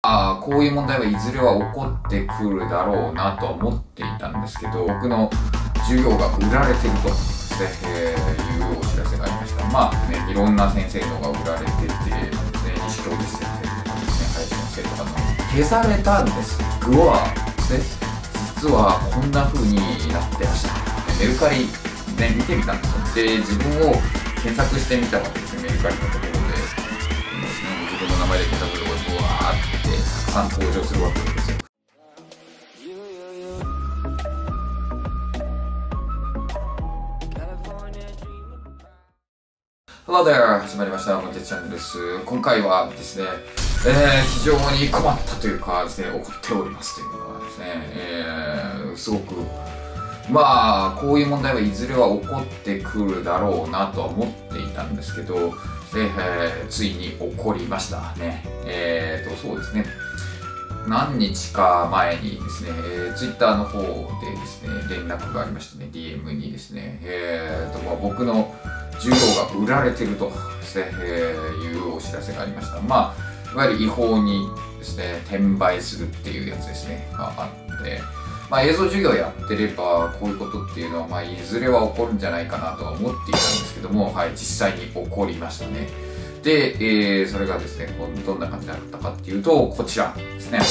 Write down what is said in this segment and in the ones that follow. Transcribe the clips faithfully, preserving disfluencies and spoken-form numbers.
ああ、こういう問題はいずれは起こってくるだろうなとは思っていたんですけど、僕の授業が売られてるとですね、えー、いうお知らせがありました。まあね、いろんな先生のが売られてて、ね、西教授先生とかですね、林先生とかの消されたんです。具はですね、実はこんな風になってました。メルカリね、見てみたんですよ。で、自分を検索してみたわけですね、メルカリのところで。自分の名前で検索するとブワーってたくさん登場するわけですよ。Hello there! 始まりました。モテチャンネルです。今回はですね、えー、非常に困ったというかですね、怒っておりますというのはですね、えー、すごく、まあ、こういう問題はいずれは起こってくるだろうなとは思っていたんですけど、で、えー、ついに起こりましたね。えーと、そうですね。何日か前にですね、えー、Twitter の方でですね、連絡がありましてね、ディーエム にですね、えーと、まあ、僕の授業が売られてるとですね、えー、いうお知らせがありました。まあ、いわゆる違法にですね、転売するっていうやつですね、があって、まあ、映像授業やってればこういうことっていうのは、まあ、いずれは起こるんじゃないかなとは思っていたんですけども、はい、実際に起こりましたね。で、えー、それがですね、どんな感じだったかっていうと、こちらですね。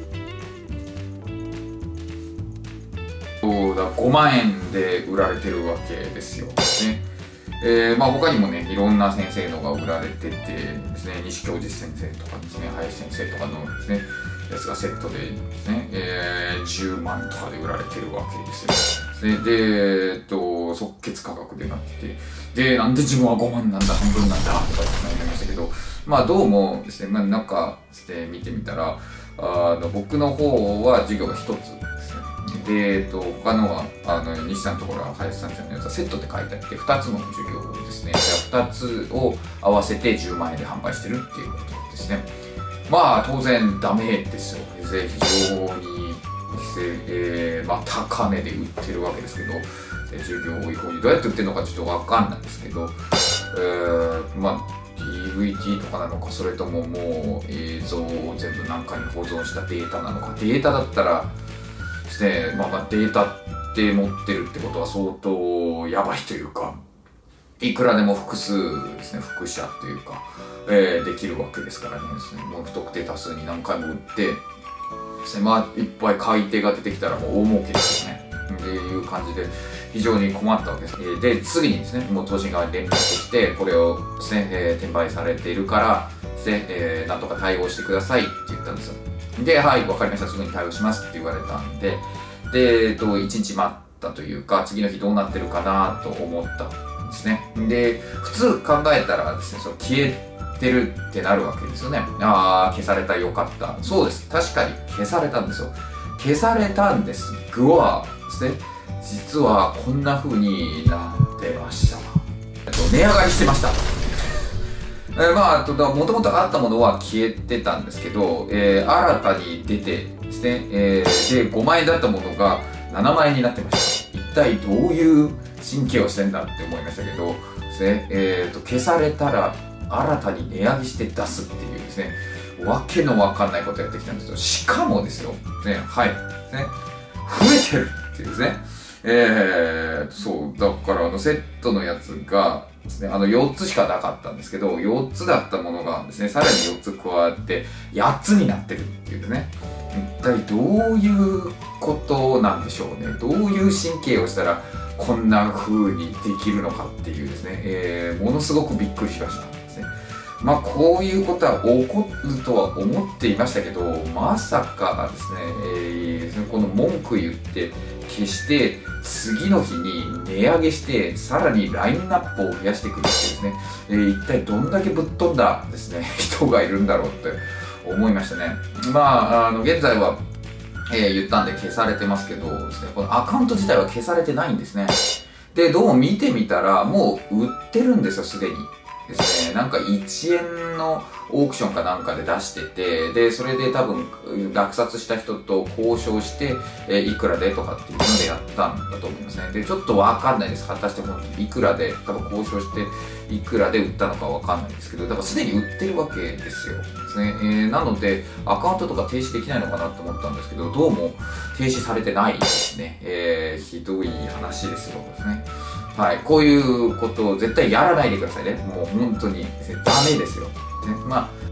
そうだ、ごまんえんで売られてるわけですよ。ね。えー、まあ他にもね、いろんな先生のが売られててですね、西教授先生とかですね、林先生とかのですね、やつがセットでですね、えー、じゅうまんとかで売られてるわけですよ。で、でえっと、即決価格でなってて、で、なんで自分はごまんなんだ、半分なんだ、とかってなりましたけど、まあどうもですね、まあなんかして見てみたら、あの僕の方は授業がひとつですね。で、えっと、他のは、あの、西さんのところは林さんのやつはセットで書いてあって、ふたつの授業ですね。じゃあふたつを合わせてじゅうまんえんで販売してるっていうことですね。まあ当然ダメですよ。非常に、えーまあ、高値で売ってるわけですけど、授業を違法にどうやって売ってるのかちょっとわかんないんですけど、えー、まあ ディーブイディー とかなのか、それとももう映像を全部何かに保存したデータなのか。データだったらですね、まあまあデータって持ってるってことは相当やばいというか、いくらでも複数ですね、複写というか、えー、できるわけですからね、もう不特定多数に何回も売ってですね、まあいっぱい買い手が出てきたらもう大儲けですよねっていう感じで非常に困ったわけです。で、次にですね、もう当人が連絡して、これをですね、えー、転売されているからですね、えー、なんとか対応してくださいって言ったんですよ。で、はい、わかりました、すぐに対応しますって言われたんで、で、えっと、いちにち待ったというか、次の日どうなってるかなと思ったんですね。で、普通考えたらですね、その消えてるってなるわけですよね。ああ、消された、よかった。そうです。確かに消されたんですよ。消されたんです。具はですね、実はこんな風になってました。えっと、値上がりしてました。えー、まあ、もともとあったものは消えてたんですけど、えー、新たに出てですね、えー、で、ごまんえんだったものがななまんえんになってました。一体どういう神経をしてんだって思いましたけど、ですね、えーと、消されたら新たに値上げして出すっていうですね、わけのわかんないことやってきたんですよ。しかもですよ、ね、はい、ね、増えてるっていうですね、えー、そう、だからあのセットのやつがですね、あのよっつしかなかったんですけど、よっつだったものがですね、さらによっつ加わってやっつになってるっていうですね、一体どういうことなんでしょうね。どういう神経をしたらこんな風にできるのかっていうですね、えー、ものすごくびっくりしましたですね。まあこういうことは起こるとは思っていましたけど、まさかですね、えー、この文句言って消して次の日に値上げしてさらにラインナップを増やしてくるっていうですね、えー、一体どんだけぶっ飛んだですね人がいるんだろうって思いましたね。まああの現在はえー、言ったんで消されてますけどですね、このアカウント自体は消されてないんですね。で、どうも見てみたら、もう売ってるんですよ、すでに。 ですね、なんかいちえんのオークションかなんかで出してて、で、それで多分落札した人と交渉して、えー、いくらでとかっていうのでやったんだと思いますね。で、ちょっとわかんないです。果たして本当にいくらで、多分交渉していくらで売ったのかわかんないですけど、だからすでに売ってるわけですよ。ですね。えー、なので、アカウントとか停止できないのかなと思ったんですけど、どうも停止されてないですね。えー、ひどい話ですよですね。はい。こういうことを絶対やらないでくださいね。もう本当にダメですよ。ね、まあ、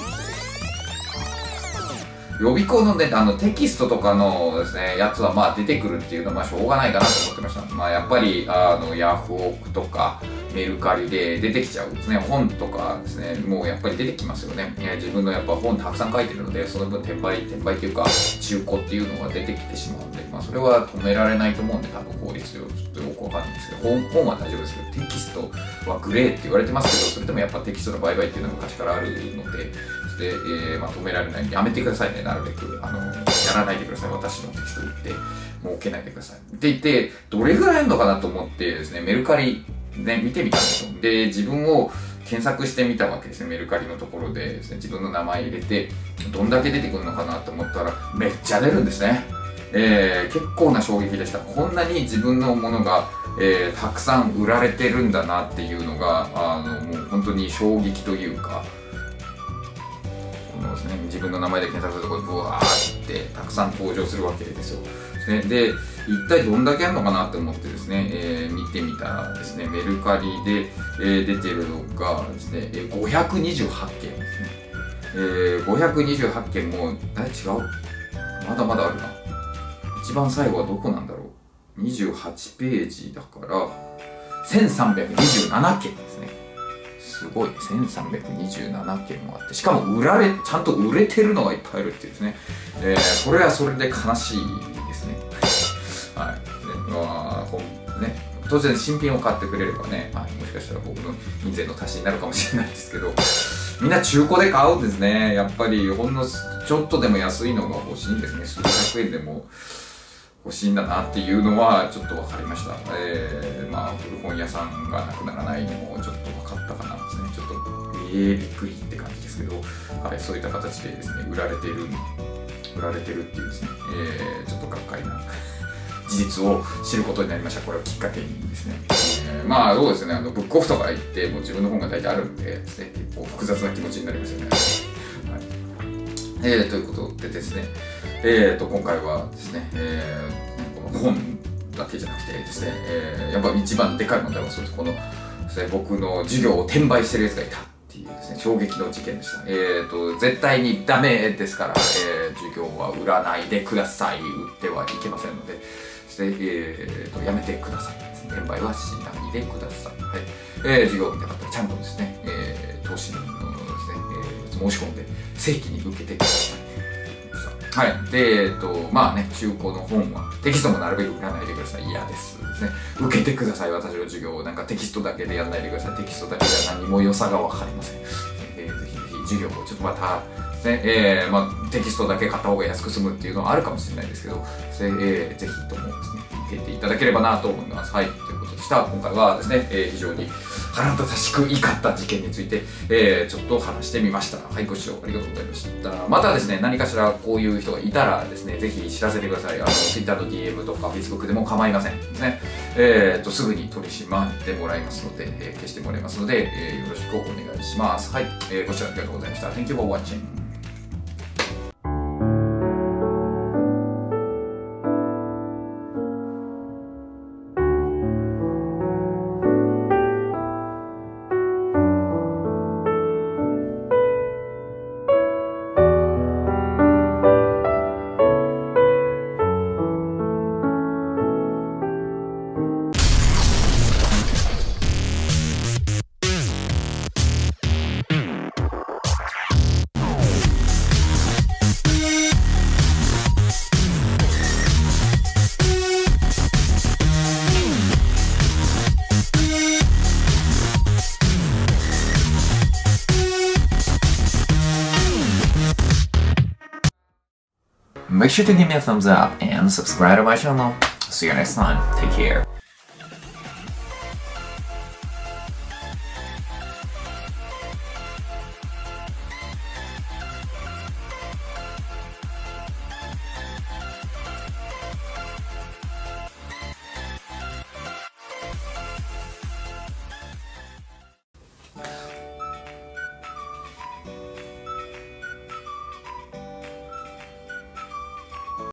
予備校のね、あのテキストとかのですね、やつはまあ出てくるっていうのはまあしょうがないかなと思ってました。まあやっぱり、あの、ヤフオクとかメルカリで出てきちゃうんですね。本とかですね、もうやっぱり出てきますよね。自分のやっぱ本たくさん書いてるので、その分転売、転売っていうか、中古っていうのが出てきてしまうんで、まあそれは止められないと思うんで、多分法律上ちょっとよくわかんないんですけど、本, 本は大丈夫ですけど、テキストはグレーって言われてますけど、それでもやっぱテキストの売買っていうのは昔からあるので、で、えーまあ、止められない。やめてくださいね、なるべく。あの、やらないでください。私のテキスト売って儲けないでください。って言って、どれぐらいあるのかなと思ってですね、メルカリね、見てみたんですよ。で、自分を検索してみたわけですね、メルカリのところでですね、自分の名前入れて、どんだけ出てくるのかなと思ったら、めっちゃ出るんですね。えー、結構な衝撃でした。こんなに自分のものが、えー、たくさん売られてるんだなっていうのが、あの、もう本当に衝撃というか、ですね、自分の名前で検索するところにブワーってたくさん登場するわけですよ。で、一体どんだけあるのかなと思ってですね、えー、見てみたらですね、メルカリで、えー、出てるのがですね、ごひゃくにじゅうはちけんですね。えー、ごひゃくにじゅうはちけんも、あれ違うまだまだあるな。一番最後はどこなんだろう。にじゅうはちページだから、せんさんびゃくにじゅうななけんですね。すごい、せんさんびゃくにじゅうななけんもあって、しかも売られ、ちゃんと売れてるのがいっぱいあるっていうですね。えー、それはそれで悲しいですね。はい。で、まあ、こうね、当然新品を買ってくれればね、はい、もしかしたら僕の印税の足しになるかもしれないですけど、みんな中古で買うんですね。やっぱりほんのちょっとでも安いのが欲しいんですね。数百円でも欲しいんだなっていうのはちょっと分かりました。えー、まあ古本屋さんがなくならないのもちょっと分かったかなですね。ちょっとえー、びっくりって感じですけど、はい、そういった形でですね、売られてる売られてるっていうですね、えー、ちょっとがっかりな事実を知ることになりました。これをきっかけにですね。えー、まあそうですね、あのブックオフとか行ってもう自分の本が大体あるんでですね、結構複雑な気持ちになりますよね。はい、えー、ということでですね、えーと今回はですね、えー、この本だけじゃなくてですね、えー、やっぱ一番でかい問題はそうです。このですね、僕の授業を転売してるやつがいたっていうですね、衝撃の事件でした。えーと絶対にダメですから、えー、授業は売らないでください。売ってはいけませんので。えー、とやめてください。転売はしないでください。はい。えー、授業を見たかったらちゃんとですね、えー、投資のですね、えー、申し込んで正規に受けてください。はい。で、えっ、ー、と、まあね、中古の本はテキストもなるべく売らないでください。嫌ですですね。受けてください。私の授業をなんかテキストだけでやらないでください。テキストだけじゃ何も良さがわかりません。えー、ぜひぜひ授業をちょっとまた、ねえーまあ、テキストだけ買った方が安く済むっていうのはあるかもしれないですけど、えー、ぜひともですね、受けていただければなと思います。はい、ということでした。今回はですね、えー、非常に腹立たしく怒った事件について、えー、ちょっと話してみました。はい、ご視聴ありがとうございました。またですね、何かしらこういう人がいたらですね、ぜひ知らせてください。あの、Twitter の ディーエム とか Facebook でも構いませんですね。えーと、すぐに取り締まってもらいますので、えー、消してもらいますので、えー、よろしくお願いします。はい、えー、ご視聴ありがとうございました。Thank you for watching. Make sure to give me a thumbs up and subscribe to my channel. See you next time. Take care.